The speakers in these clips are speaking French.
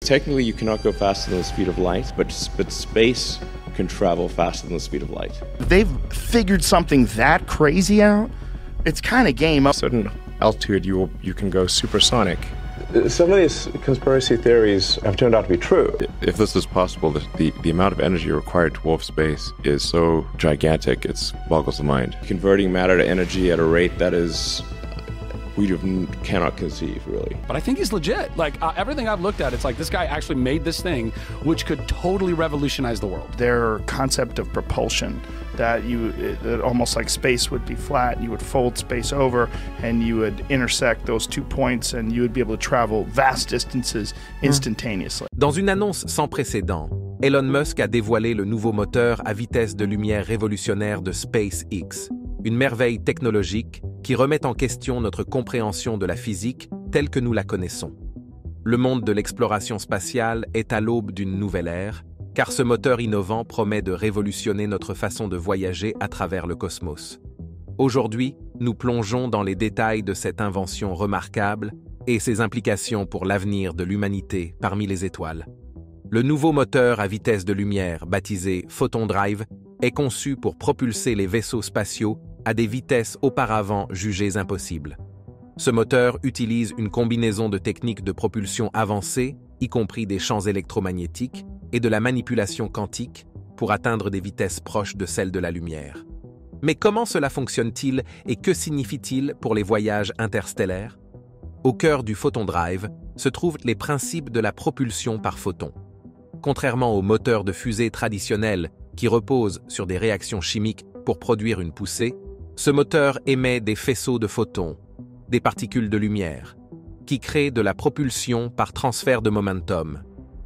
Technically, you cannot go faster than the speed of light, but space can travel faster than the speed of light. They've figured something that crazy out. It's kind of game. At a certain altitude, you can go supersonic. Some of these conspiracy theories have turned out to be true. If this is possible, the amount of energy required to warp space is so gigantic, it boggles the mind. Converting matter to energy at a rate that is we cannot conceive, really. But I think he's legit. Like, everything I've looked at, it's like this guy actually made this thing which could totally revolutionize the world. Their concept of propulsion, that almost like space would be flat, you would fold space over, and you would intersect those 2 points, and you would be able to travel vast distances instantaneously. Dans une annonce sans précédent, Elon Musk a dévoilé le nouveau moteur à vitesse de lumière révolutionnaire de SpaceX, une merveille technologique qui remet en question notre compréhension de la physique telle que nous la connaissons. Le monde de l'exploration spatiale est à l'aube d'une nouvelle ère, car ce moteur innovant promet de révolutionner notre façon de voyager à travers le cosmos. Aujourd'hui, nous plongeons dans les détails de cette invention remarquable et ses implications pour l'avenir de l'humanité parmi les étoiles. Le nouveau moteur à vitesse de lumière, baptisé Photon Drive, est conçu pour propulser les vaisseaux spatiaux à des vitesses auparavant jugées impossibles. Ce moteur utilise une combinaison de techniques de propulsion avancées, y compris des champs électromagnétiques et de la manipulation quantique, pour atteindre des vitesses proches de celles de la lumière. Mais comment cela fonctionne-t-il et que signifie-t-il pour les voyages interstellaires? Au cœur du Photon Drive se trouvent les principes de la propulsion par photons. Contrairement aux moteurs de fusée traditionnels qui reposent sur des réactions chimiques pour produire une poussée, ce moteur émet des faisceaux de photons, des particules de lumière, qui créent de la propulsion par transfert de momentum.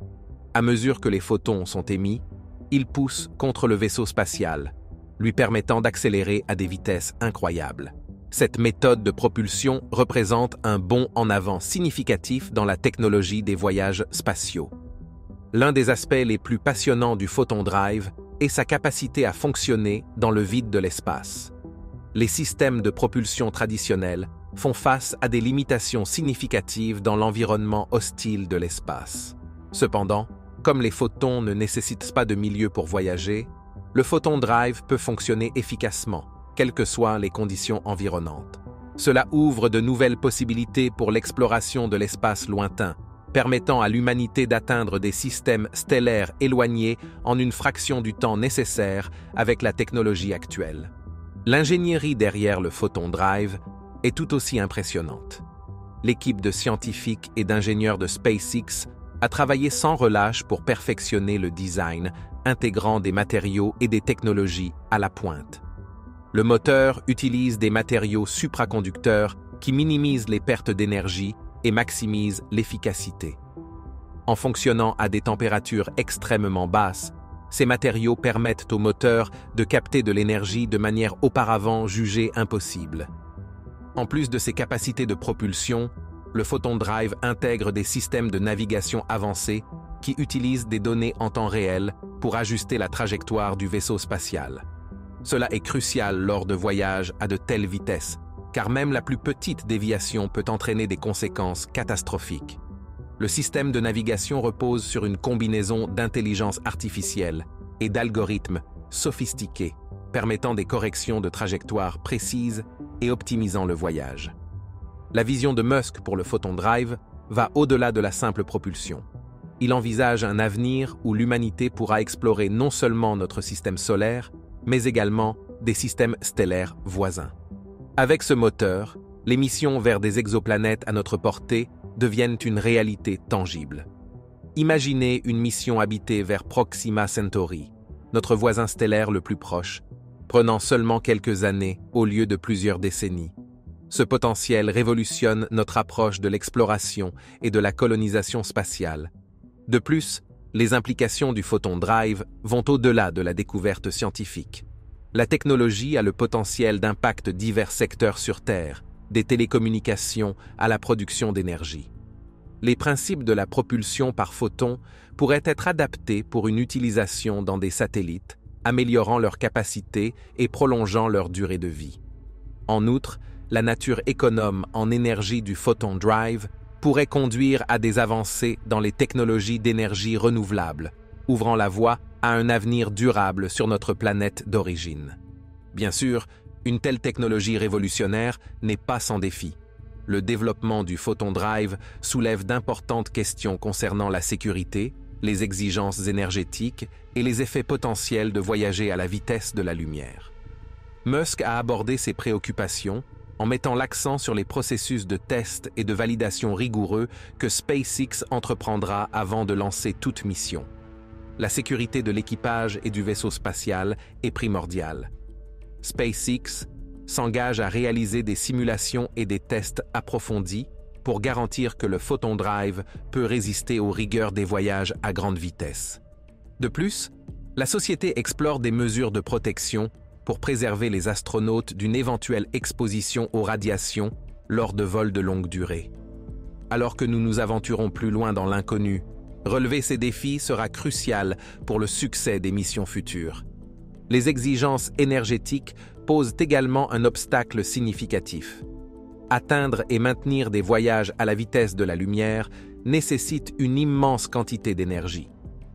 À mesure que les photons sont émis, ils poussent contre le vaisseau spatial, lui permettant d'accélérer à des vitesses incroyables. Cette méthode de propulsion représente un bond en avant significatif dans la technologie des voyages spatiaux. L'un des aspects les plus passionnants du Photon Drive est sa capacité à fonctionner dans le vide de l'espace. Les systèmes de propulsion traditionnels font face à des limitations significatives dans l'environnement hostile de l'espace. Cependant, comme les photons ne nécessitent pas de milieu pour voyager, le Photon Drive peut fonctionner efficacement, quelles que soient les conditions environnantes. Cela ouvre de nouvelles possibilités pour l'exploration de l'espace lointain, permettant à l'humanité d'atteindre des systèmes stellaires éloignés en une fraction du temps nécessaire avec la technologie actuelle. L'ingénierie derrière le Photon Drive est tout aussi impressionnante. L'équipe de scientifiques et d'ingénieurs de SpaceX a travaillé sans relâche pour perfectionner le design, intégrant des matériaux et des technologies à la pointe. Le moteur utilise des matériaux supraconducteurs qui minimisent les pertes d'énergie et maximisent l'efficacité. En fonctionnant à des températures extrêmement basses, ces matériaux permettent au moteur de capter de l'énergie de manière auparavant jugée impossible. En plus de ses capacités de propulsion, le Photon Drive intègre des systèmes de navigation avancés qui utilisent des données en temps réel pour ajuster la trajectoire du vaisseau spatial. Cela est crucial lors de voyages à de telles vitesses, car même la plus petite déviation peut entraîner des conséquences catastrophiques. Le système de navigation repose sur une combinaison d'intelligence artificielle et d'algorithmes sophistiqués, permettant des corrections de trajectoire précises et optimisant le voyage. La vision de Musk pour le Photon Drive va au-delà de la simple propulsion. Il envisage un avenir où l'humanité pourra explorer non seulement notre système solaire, mais également des systèmes stellaires voisins. Avec ce moteur, les missions vers des exoplanètes à notre portée deviennent une réalité tangible. Imaginez une mission habitée vers Proxima Centauri, notre voisin stellaire le plus proche, prenant seulement quelques années au lieu de plusieurs décennies. Ce potentiel révolutionne notre approche de l'exploration et de la colonisation spatiale. De plus, les implications du Photon Drive vont au-delà de la découverte scientifique. La technologie a le potentiel d'impact divers secteurs sur Terre, des télécommunications à la production d'énergie. Les principes de la propulsion par photons pourraient être adaptés pour une utilisation dans des satellites, améliorant leur capacité et prolongeant leur durée de vie. En outre, la nature économe en énergie du Photon Drive pourrait conduire à des avancées dans les technologies d'énergie renouvelable, ouvrant la voie à un avenir durable sur notre planète d'origine. Bien sûr, une telle technologie révolutionnaire n'est pas sans défi. Le développement du Photon Drive soulève d'importantes questions concernant la sécurité, les exigences énergétiques et les effets potentiels de voyager à la vitesse de la lumière. Musk a abordé ces préoccupations en mettant l'accent sur les processus de test et de validation rigoureux que SpaceX entreprendra avant de lancer toute mission. La sécurité de l'équipage et du vaisseau spatial est primordiale. SpaceX s'engage à réaliser des simulations et des tests approfondis pour garantir que le Photon Drive peut résister aux rigueurs des voyages à grande vitesse. De plus, la société explore des mesures de protection pour préserver les astronautes d'une éventuelle exposition aux radiations lors de vols de longue durée. Alors que nous nous aventurons plus loin dans l'inconnu, relever ces défis sera crucial pour le succès des missions futures. Les exigences énergétiques posent également un obstacle significatif. Atteindre et maintenir des voyages à la vitesse de la lumière nécessite une immense quantité d'énergie.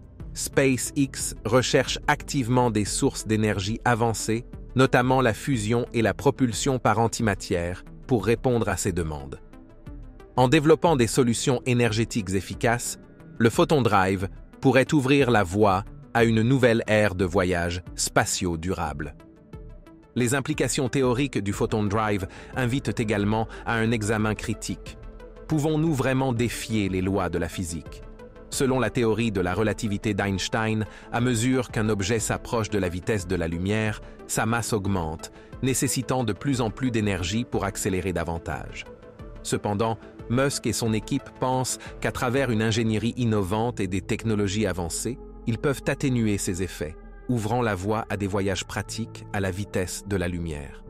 SpaceX recherche activement des sources d'énergie avancées, notamment la fusion et la propulsion par antimatière, pour répondre à ces demandes. En développant des solutions énergétiques efficaces, le Photon Drive pourrait ouvrir la voie à une nouvelle ère de voyages spatiaux durables. Les implications théoriques du Photon Drive invitent également à un examen critique. Pouvons-nous vraiment défier les lois de la physique ? Selon la théorie de la relativité d'Einstein, à mesure qu'un objet s'approche de la vitesse de la lumière, sa masse augmente, nécessitant de plus en plus d'énergie pour accélérer davantage. Cependant, Musk et son équipe pensent qu'à travers une ingénierie innovante et des technologies avancées, ils peuvent atténuer ces effets, ouvrant la voie à des voyages pratiques à la vitesse de la lumière.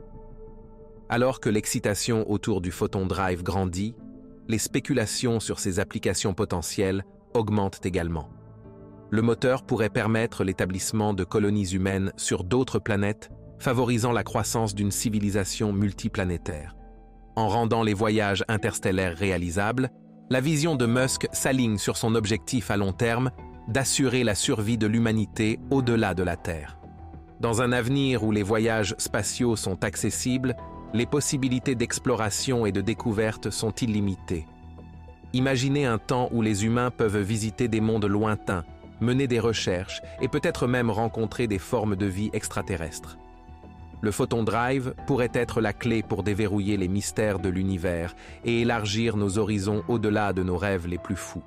Alors que l'excitation autour du Photon Drive grandit, les spéculations sur ses applications potentielles augmentent également. Le moteur pourrait permettre l'établissement de colonies humaines sur d'autres planètes, favorisant la croissance d'une civilisation multiplanétaire. En rendant les voyages interstellaires réalisables, la vision de Musk s'aligne sur son objectif à long terme d'assurer la survie de l'humanité au-delà de la Terre. Dans un avenir où les voyages spatiaux sont accessibles, les possibilités d'exploration et de découverte sont illimitées. Imaginez un temps où les humains peuvent visiter des mondes lointains, mener des recherches et peut-être même rencontrer des formes de vie extraterrestres. Le Photon Drive pourrait être la clé pour déverrouiller les mystères de l'univers et élargir nos horizons au-delà de nos rêves les plus fous.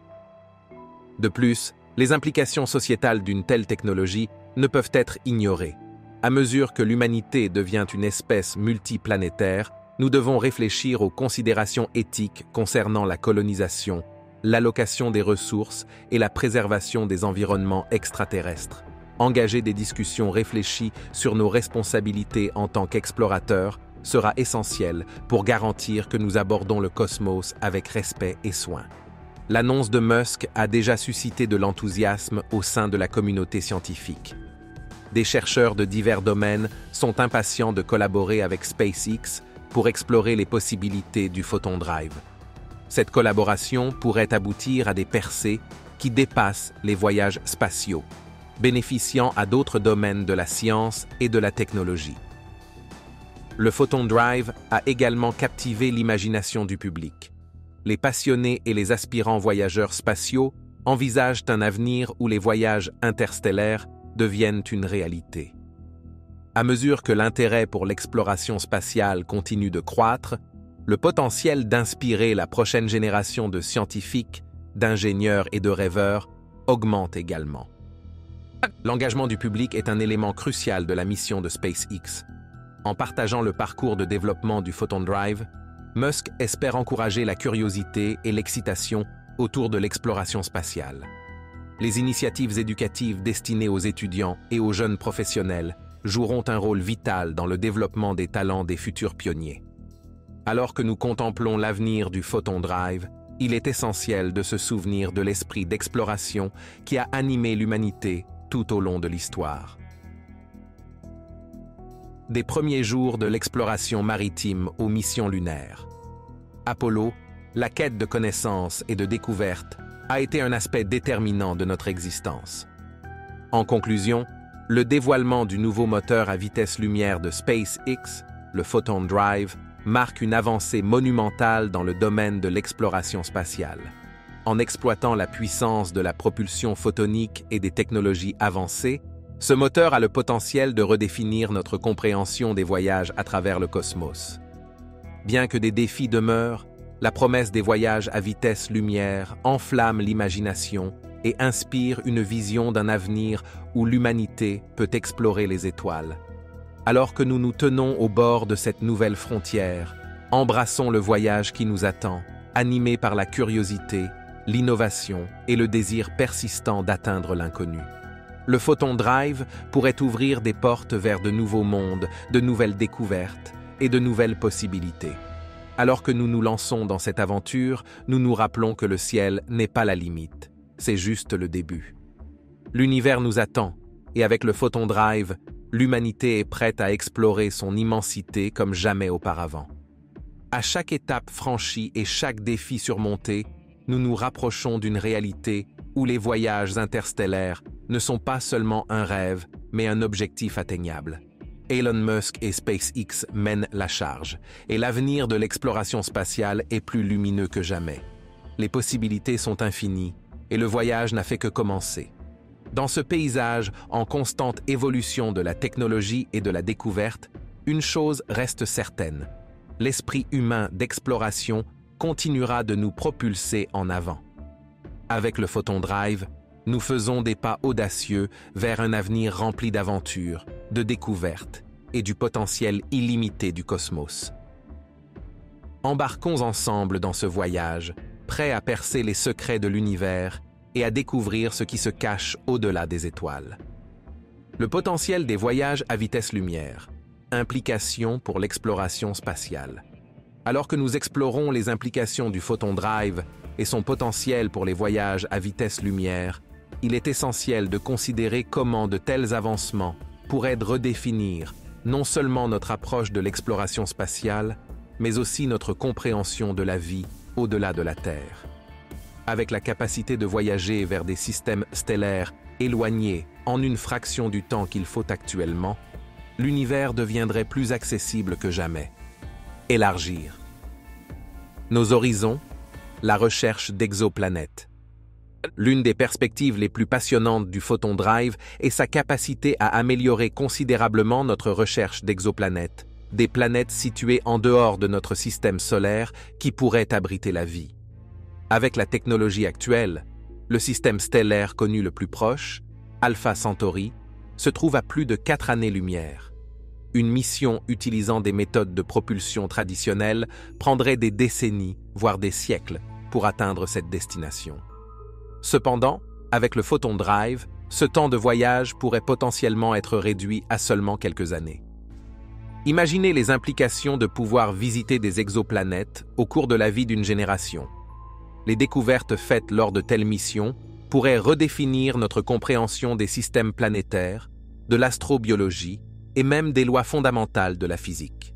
De plus, les implications sociétales d'une telle technologie ne peuvent être ignorées. À mesure que l'humanité devient une espèce multiplanétaire, nous devons réfléchir aux considérations éthiques concernant la colonisation, l'allocation des ressources et la préservation des environnements extraterrestres. Engager des discussions réfléchies sur nos responsabilités en tant qu'explorateurs sera essentiel pour garantir que nous abordons le cosmos avec respect et soin. L'annonce de Musk a déjà suscité de l'enthousiasme au sein de la communauté scientifique. Des chercheurs de divers domaines sont impatients de collaborer avec SpaceX pour explorer les possibilités du Photon Drive. Cette collaboration pourrait aboutir à des percées qui dépassent les voyages spatiaux, bénéficiant à d'autres domaines de la science et de la technologie. Le Photon Drive a également captivé l'imagination du public. Les passionnés et les aspirants voyageurs spatiaux envisagent un avenir où les voyages interstellaires deviennent une réalité. À mesure que l'intérêt pour l'exploration spatiale continue de croître, le potentiel d'inspirer la prochaine génération de scientifiques, d'ingénieurs et de rêveurs augmente également. L'engagement du public est un élément crucial de la mission de SpaceX. En partageant le parcours de développement du Photon Drive, Musk espère encourager la curiosité et l'excitation autour de l'exploration spatiale. Les initiatives éducatives destinées aux étudiants et aux jeunes professionnels joueront un rôle vital dans le développement des talents des futurs pionniers. Alors que nous contemplons l'avenir du Photon Drive, il est essentiel de se souvenir de l'esprit d'exploration qui a animé l'humanité tout au long de l'histoire. Des premiers jours de l'exploration maritime aux missions lunaires. Apollo, la quête de connaissances et de découvertes a été un aspect déterminant de notre existence. En conclusion, le dévoilement du nouveau moteur à vitesse lumière de SpaceX, le Photon Drive, marque une avancée monumentale dans le domaine de l'exploration spatiale. En exploitant la puissance de la propulsion photonique et des technologies avancées, ce moteur a le potentiel de redéfinir notre compréhension des voyages à travers le cosmos. Bien que des défis demeurent, la promesse des voyages à vitesse lumière enflamme l'imagination et inspire une vision d'un avenir où l'humanité peut explorer les étoiles. Alors que nous nous tenons au bord de cette nouvelle frontière, embrassons le voyage qui nous attend, animés par la curiosité, l'innovation et le désir persistant d'atteindre l'inconnu. Le Photon Drive pourrait ouvrir des portes vers de nouveaux mondes, de nouvelles découvertes et de nouvelles possibilités. Alors que nous nous lançons dans cette aventure, nous nous rappelons que le ciel n'est pas la limite, c'est juste le début. L'univers nous attend, et avec le Photon Drive, l'humanité est prête à explorer son immensité comme jamais auparavant. À chaque étape franchie et chaque défi surmonté, nous nous rapprochons d'une réalité où les voyages interstellaires ne sont pas seulement un rêve, mais un objectif atteignable. Elon Musk et SpaceX mènent la charge, et l'avenir de l'exploration spatiale est plus lumineux que jamais. Les possibilités sont infinies, et le voyage n'a fait que commencer. Dans ce paysage en constante évolution de la technologie et de la découverte, une chose reste certaine. L'esprit humain d'exploration continuera de nous propulser en avant. Avec le Photon Drive, nous faisons des pas audacieux vers un avenir rempli d'aventures, de découvertes et du potentiel illimité du cosmos. Embarquons ensemble dans ce voyage, prêts à percer les secrets de l'univers et à découvrir ce qui se cache au-delà des étoiles. Le potentiel des voyages à vitesse lumière, implications pour l'exploration spatiale. Alors que nous explorons les implications du Photon Drive et son potentiel pour les voyages à vitesse lumière, il est essentiel de considérer comment de tels avancements pourraient redéfinir non seulement notre approche de l'exploration spatiale, mais aussi notre compréhension de la vie au-delà de la Terre. Avec la capacité de voyager vers des systèmes stellaires éloignés en une fraction du temps qu'il faut actuellement, l'univers deviendrait plus accessible que jamais. Élargir nos horizons, la recherche d'exoplanètes. L'une des perspectives les plus passionnantes du Photon Drive est sa capacité à améliorer considérablement notre recherche d'exoplanètes, des planètes situées en dehors de notre système solaire qui pourraient abriter la vie. Avec la technologie actuelle, le système stellaire connu le plus proche, Alpha Centauri, se trouve à plus de 4 années-lumière. Une mission utilisant des méthodes de propulsion traditionnelles prendrait des décennies, voire des siècles, pour atteindre cette destination. Cependant, avec le Photon Drive, ce temps de voyage pourrait potentiellement être réduit à seulement quelques années. Imaginez les implications de pouvoir visiter des exoplanètes au cours de la vie d'une génération. Les découvertes faites lors de telles missions pourraient redéfinir notre compréhension des systèmes planétaires, de l'astrobiologie et même des lois fondamentales de la physique.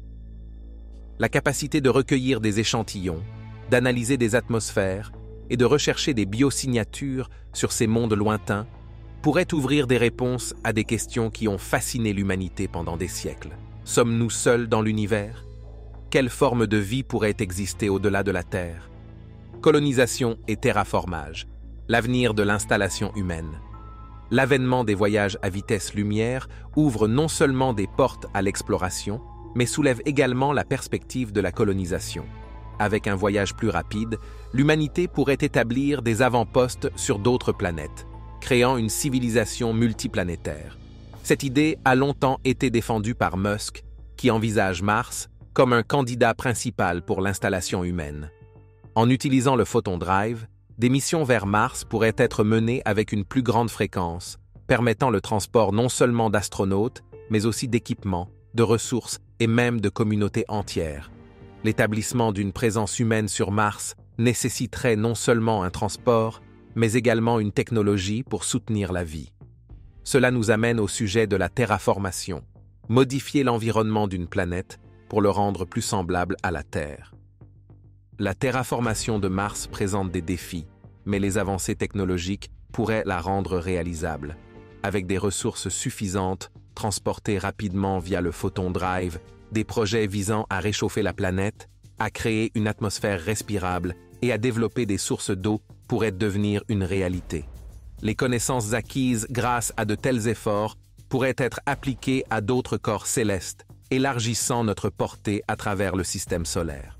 La capacité de recueillir des échantillons, d'analyser des atmosphères et de rechercher des biosignatures sur ces mondes lointains pourrait ouvrir des réponses à des questions qui ont fasciné l'humanité pendant des siècles. Sommes-nous seuls dans l'univers? Quelle forme de vie pourrait exister au-delà de la Terre? Colonisation et terraformage, l'avenir de l'installation humaine. L'avènement des voyages à vitesse lumière ouvre non seulement des portes à l'exploration, mais soulève également la perspective de la colonisation. Avec un voyage plus rapide, l'humanité pourrait établir des avant-postes sur d'autres planètes, créant une civilisation multiplanétaire. Cette idée a longtemps été défendue par Musk, qui envisage Mars comme un candidat principal pour l'installation humaine. En utilisant le Photon Drive, des missions vers Mars pourraient être menées avec une plus grande fréquence, permettant le transport non seulement d'astronautes, mais aussi d'équipements, de ressources et même de communautés entières. L'établissement d'une présence humaine sur Mars nécessiterait non seulement un transport, mais également une technologie pour soutenir la vie. Cela nous amène au sujet de la terraformation, modifier l'environnement d'une planète pour le rendre plus semblable à la Terre. la terraformation de Mars présente des défis, mais les avancées technologiques pourraient la rendre réalisable. Avec des ressources suffisantes, transportées rapidement via le Photon Drive, des projets visant à réchauffer la planète, à créer une atmosphère respirable et à développer des sources d'eau pourraient devenir une réalité. Les connaissances acquises grâce à de tels efforts pourraient être appliquées à d'autres corps célestes, élargissant notre portée à travers le système solaire.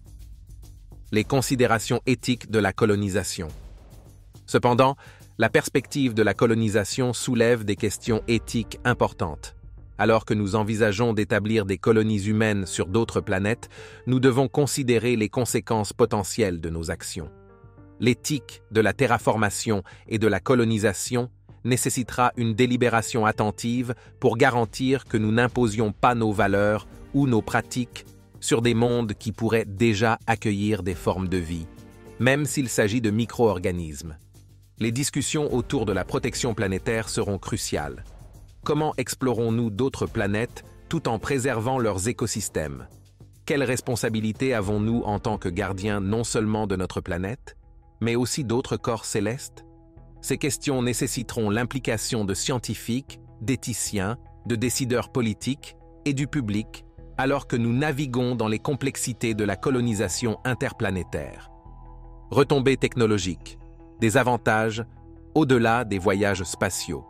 Les considérations éthiques de la colonisation. Cependant, la perspective de la colonisation soulève des questions éthiques importantes. Alors que nous envisageons d'établir des colonies humaines sur d'autres planètes, nous devons considérer les conséquences potentielles de nos actions. L'éthique de la terraformation et de la colonisation nécessitera une délibération attentive pour garantir que nous n'imposions pas nos valeurs ou nos pratiques sur des mondes qui pourraient déjà accueillir des formes de vie, même s'il s'agit de micro-organismes. Les discussions autour de la protection planétaire seront cruciales. Comment explorons-nous d'autres planètes tout en préservant leurs écosystèmes? Quelle responsabilité avons-nous en tant que gardiens non seulement de notre planète, mais aussi d'autres corps célestes? Ces questions nécessiteront l'implication de scientifiques, d'éthiciens, de décideurs politiques et du public, alors que nous naviguons dans les complexités de la colonisation interplanétaire. Retombées technologiques, des avantages au-delà des voyages spatiaux.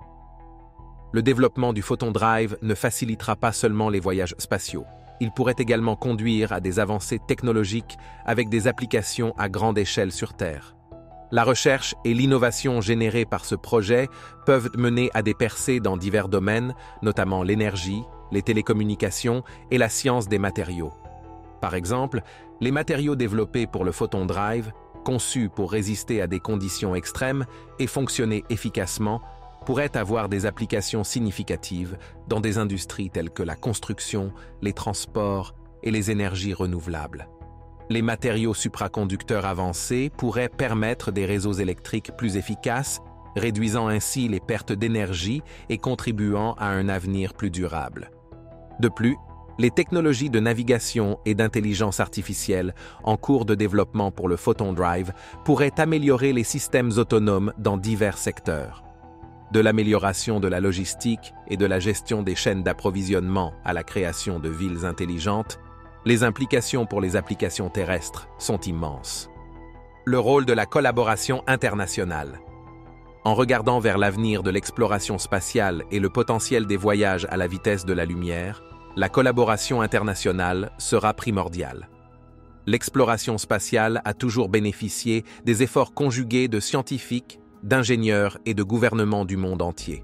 Le développement du Photon Drive ne facilitera pas seulement les voyages spatiaux. Il pourrait également conduire à des avancées technologiques avec des applications à grande échelle sur Terre. La recherche et l'innovation générées par ce projet peuvent mener à des percées dans divers domaines, notamment l'énergie, les télécommunications et la science des matériaux. Par exemple, les matériaux développés pour le Photon Drive, conçus pour résister à des conditions extrêmes et fonctionner efficacement, pourraient avoir des applications significatives dans des industries telles que la construction, les transports et les énergies renouvelables. Les matériaux supraconducteurs avancés pourraient permettre des réseaux électriques plus efficaces, réduisant ainsi les pertes d'énergie et contribuant à un avenir plus durable. De plus, les technologies de navigation et d'intelligence artificielle en cours de développement pour le Photon Drive pourraient améliorer les systèmes autonomes dans divers secteurs. De l'amélioration de la logistique et de la gestion des chaînes d'approvisionnement à la création de villes intelligentes, les implications pour les applications terrestres sont immenses. Le rôle de la collaboration internationale. En regardant vers l'avenir de l'exploration spatiale et le potentiel des voyages à la vitesse de la lumière, la collaboration internationale sera primordiale. L'exploration spatiale a toujours bénéficié des efforts conjugués de scientifiques, d'ingénieurs et de gouvernements du monde entier.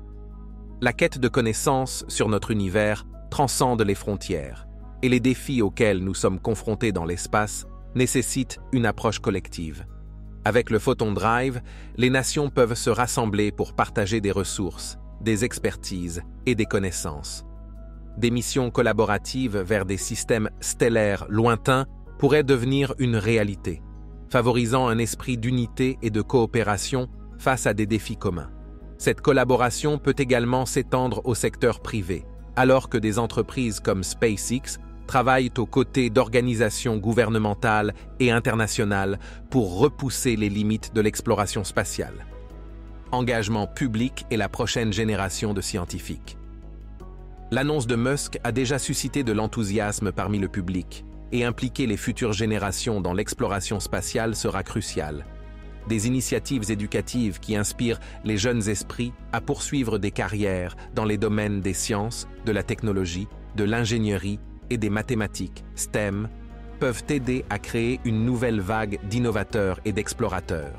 La quête de connaissances sur notre univers transcende les frontières, et les défis auxquels nous sommes confrontés dans l'espace nécessitent une approche collective. Avec le Photon Drive, les nations peuvent se rassembler pour partager des ressources, des expertises et des connaissances. Des missions collaboratives vers des systèmes stellaires lointains pourraient devenir une réalité, favorisant un esprit d'unité et de coopération face à des défis communs. Cette collaboration peut également s'étendre au secteur privé, alors que des entreprises comme SpaceX travaillent aux côtés d'organisations gouvernementales et internationales pour repousser les limites de l'exploration spatiale. Engagement public et la prochaine génération de scientifiques. L'annonce de Musk a déjà suscité de l'enthousiasme parmi le public, et impliquer les futures générations dans l'exploration spatiale sera crucial. Des initiatives éducatives qui inspirent les jeunes esprits à poursuivre des carrières dans les domaines des sciences, de la technologie, de l'ingénierie et des mathématiques, STEM, peuvent aider à créer une nouvelle vague d'innovateurs et d'explorateurs.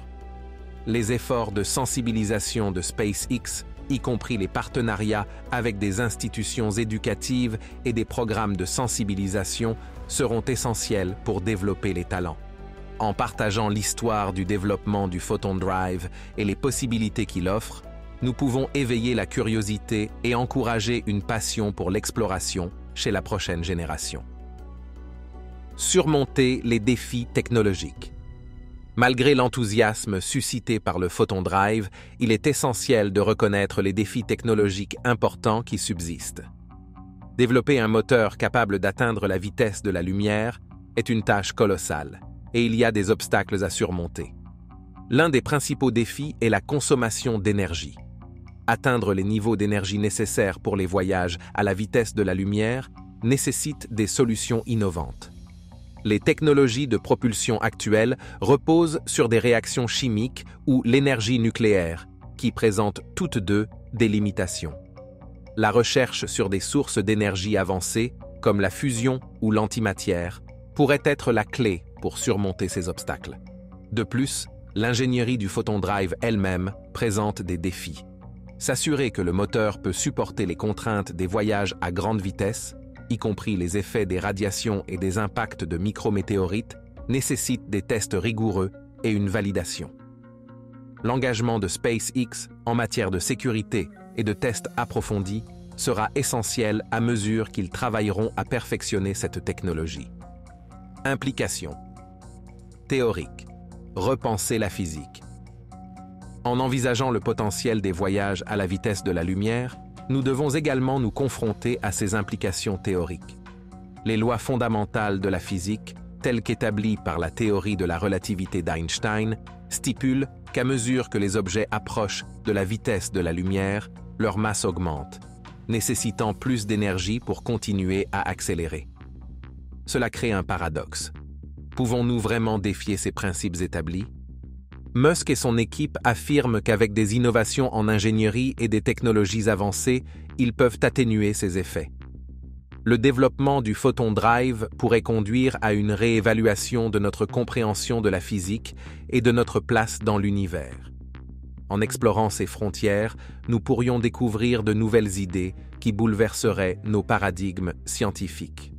Les efforts de sensibilisation de SpaceX, y compris les partenariats avec des institutions éducatives et des programmes de sensibilisation, seront essentiels pour développer les talents. En partageant l'histoire du développement du Photon Drive et les possibilités qu'il offre, nous pouvons éveiller la curiosité et encourager une passion pour l'exploration chez la prochaine génération. Surmonter les défis technologiques. Malgré l'enthousiasme suscité par le Photon Drive, il est essentiel de reconnaître les défis technologiques importants qui subsistent. Développer un moteur capable d'atteindre la vitesse de la lumière est une tâche colossale, et il y a des obstacles à surmonter. L'un des principaux défis est la consommation d'énergie. Atteindre les niveaux d'énergie nécessaires pour les voyages à la vitesse de la lumière nécessite des solutions innovantes. Les technologies de propulsion actuelles reposent sur des réactions chimiques ou l'énergie nucléaire, qui présentent toutes deux des limitations. La recherche sur des sources d'énergie avancées, comme la fusion ou l'antimatière, pourrait être la clé pour surmonter ces obstacles. De plus, l'ingénierie du photon drive elle-même présente des défis. S'assurer que le moteur peut supporter les contraintes des voyages à grande vitesse, y compris les effets des radiations et des impacts de micrométéorites, nécessite des tests rigoureux et une validation. L'engagement de SpaceX en matière de sécurité et de tests approfondis sera essentiel à mesure qu'ils travailleront à perfectionner cette technologie. Implications. Théorique. Repenser la physique. En envisageant le potentiel des voyages à la vitesse de la lumière, nous devons également nous confronter à ses implications théoriques. Les lois fondamentales de la physique, telles qu'établies par la théorie de la relativité d'Einstein, stipulent qu'à mesure que les objets approchent de la vitesse de la lumière, leur masse augmente, nécessitant plus d'énergie pour continuer à accélérer. Cela crée un paradoxe. Pouvons-nous vraiment défier ces principes établis? Musk et son équipe affirment qu'avec des innovations en ingénierie et des technologies avancées, ils peuvent atténuer ces effets. Le développement du photon drive pourrait conduire à une réévaluation de notre compréhension de la physique et de notre place dans l'univers. En explorant ces frontières, nous pourrions découvrir de nouvelles idées qui bouleverseraient nos paradigmes scientifiques.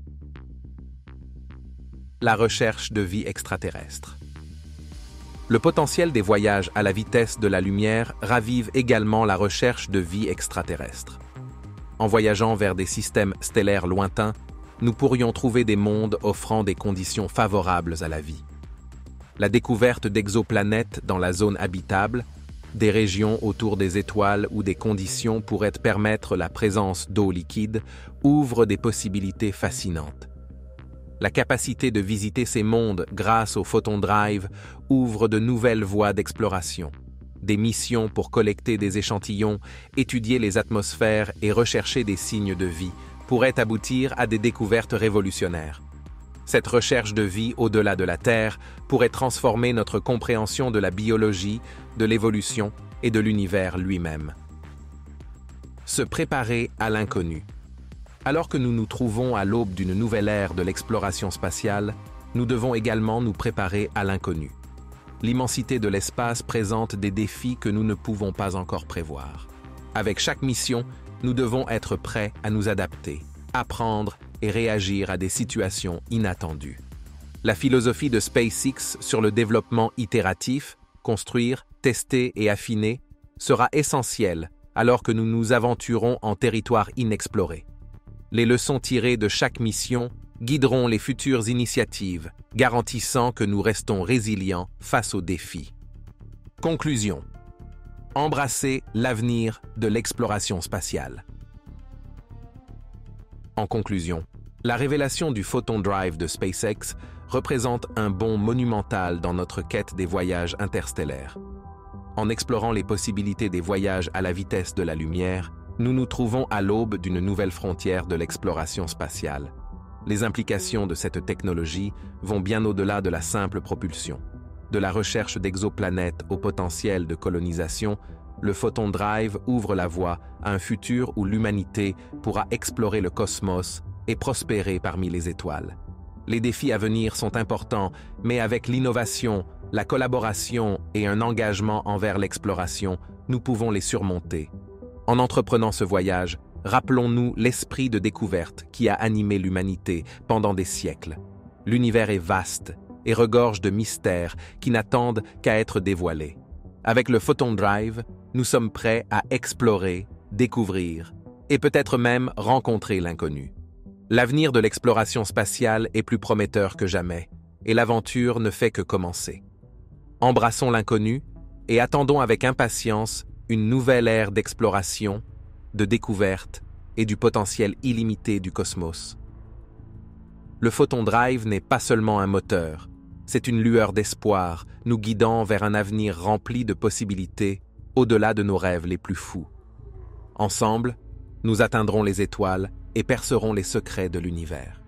La recherche de vie extraterrestre. Le potentiel des voyages à la vitesse de la lumière ravive également la recherche de vie extraterrestre. En voyageant vers des systèmes stellaires lointains, nous pourrions trouver des mondes offrant des conditions favorables à la vie. La découverte d'exoplanètes dans la zone habitable, des régions autour des étoiles où des conditions pourraient permettre la présence d'eau liquide, ouvre des possibilités fascinantes. La capacité de visiter ces mondes grâce au photon drive ouvre de nouvelles voies d'exploration. Des missions pour collecter des échantillons, étudier les atmosphères et rechercher des signes de vie pourraient aboutir à des découvertes révolutionnaires. Cette recherche de vie au-delà de la Terre pourrait transformer notre compréhension de la biologie, de l'évolution et de l'univers lui-même. Se préparer à l'inconnu. Alors que nous nous trouvons à l'aube d'une nouvelle ère de l'exploration spatiale, nous devons également nous préparer à l'inconnu. L'immensité de l'espace présente des défis que nous ne pouvons pas encore prévoir. Avec chaque mission, nous devons être prêts à nous adapter, apprendre et réagir à des situations inattendues. La philosophie de SpaceX sur le développement itératif, construire, tester et affiner, sera essentielle alors que nous nous aventurons en territoire inexploré. Les leçons tirées de chaque mission guideront les futures initiatives, garantissant que nous restons résilients face aux défis. Conclusion. Embrasser l'avenir de l'exploration spatiale. En conclusion, la révélation du photon drive de SpaceX représente un bond monumental dans notre quête des voyages interstellaires. En explorant les possibilités des voyages à la vitesse de la lumière, nous nous trouvons à l'aube d'une nouvelle frontière de l'exploration spatiale. Les implications de cette technologie vont bien au-delà de la simple propulsion. De la recherche d'exoplanètes au potentiel de colonisation, le photon drive ouvre la voie à un futur où l'humanité pourra explorer le cosmos et prospérer parmi les étoiles. Les défis à venir sont importants, mais avec l'innovation, la collaboration et un engagement envers l'exploration, nous pouvons les surmonter. En entreprenant ce voyage, rappelons-nous l'esprit de découverte qui a animé l'humanité pendant des siècles. L'univers est vaste et regorge de mystères qui n'attendent qu'à être dévoilés. Avec le photon drive, nous sommes prêts à explorer, découvrir et peut-être même rencontrer l'inconnu. L'avenir de l'exploration spatiale est plus prometteur que jamais et l'aventure ne fait que commencer. Embrassons l'inconnu et attendons avec impatience une nouvelle ère d'exploration, de découverte et du potentiel illimité du cosmos. Le photon drive n'est pas seulement un moteur, C'est une lueur d'espoir, nous guidant vers un avenir rempli de possibilités, au-delà de nos rêves les plus fous. Ensemble, nous atteindrons les étoiles et percerons les secrets de l'univers.